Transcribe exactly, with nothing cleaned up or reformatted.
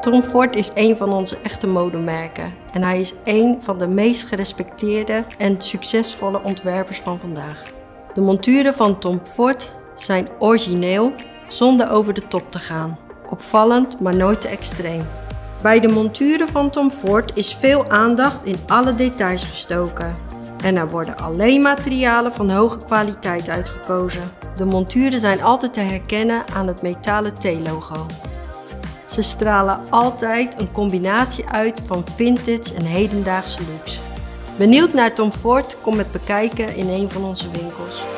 Tom Ford is een van onze echte modemerken en hij is een van de meest gerespecteerde en succesvolle ontwerpers van vandaag. De monturen van Tom Ford zijn origineel, zonder over de top te gaan. Opvallend, maar nooit te extreem. Bij de monturen van Tom Ford is veel aandacht in alle details gestoken. En er worden alleen materialen van hoge kwaliteit uitgekozen. De monturen zijn altijd te herkennen aan het metalen T-logo. Ze stralen altijd een combinatie uit van vintage en hedendaagse looks. Benieuwd naar Tom Ford? Kom het bekijken in een van onze winkels.